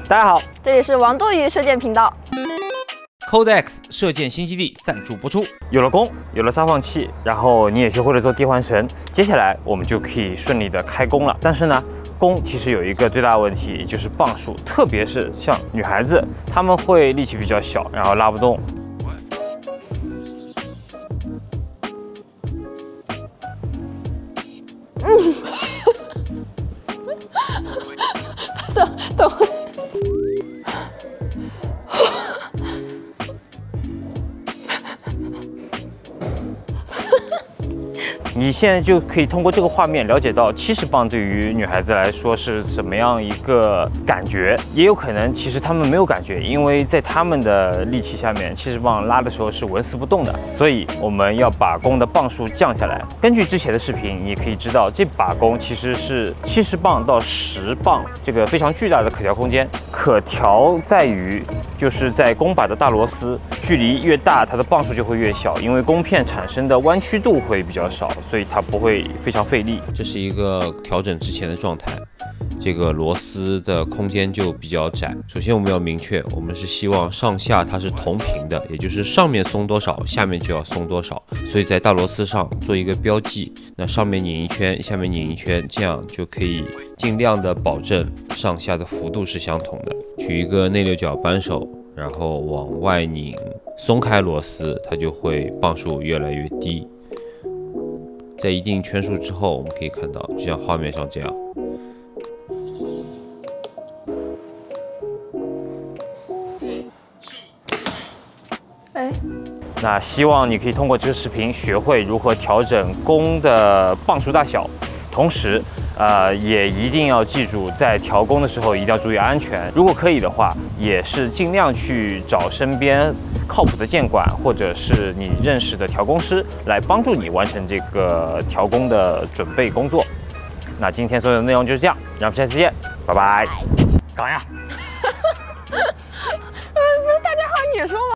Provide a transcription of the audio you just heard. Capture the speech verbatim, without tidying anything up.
大家好， 这里是王多鱼射箭频道。 Codex 射箭新基地赞助播出。 有了弓，有了撒放器，然后你也学会了做地环绳，接下来我们就可以顺利的开弓了。但是呢，弓其实有一个最大的问题，就是磅数，特别是像女孩子，她们会力气比较小，然后拉不动。 嗯，等等会。 你现在就可以通过这个画面了解到七十磅对于女孩子来说是怎么样一个感觉，也有可能其实她们没有感觉，因为在她们的力气下面，七十磅拉的时候是纹丝不动的，所以我们要把弓的磅数降下来。根据之前的视频，你可以知道这把弓其实是七十磅到十磅这个非常巨大的可调空间。可调在于就是在弓把的大螺丝距离越大，它的磅数就会越小，因为弓片产生的弯曲度会比较少。 所以它不会非常费力， 这是一个调整之前的状态，这个螺丝的空间就比较窄。首先我们要明确，我们是希望上下它是同频的，也就是上面松多少，下面就要松多少。所以在大螺丝上做一个标记，那上面拧一圈，下面拧一圈，这样就可以尽量的保证上下的幅度是相同的。取一个内六角扳手，然后往外拧，松开螺丝，它就会磅数越来越低。 在一定圈数之后，我们可以看到，就像画面上这样。 哎， 那希望你可以通过这个视频学会如何调整弓的磅数大小，同时，呃，也一定要记住，在调弓的时候一定要注意安全。如果可以的话，也是尽量去找身边 靠谱的箭馆，或者是你认识的调弓师来帮助你完成这个调弓的准备工作。那今天所有的内容就是这样，让我们下次见，拜拜。干嘛呀？ 不是大家好，你说吗？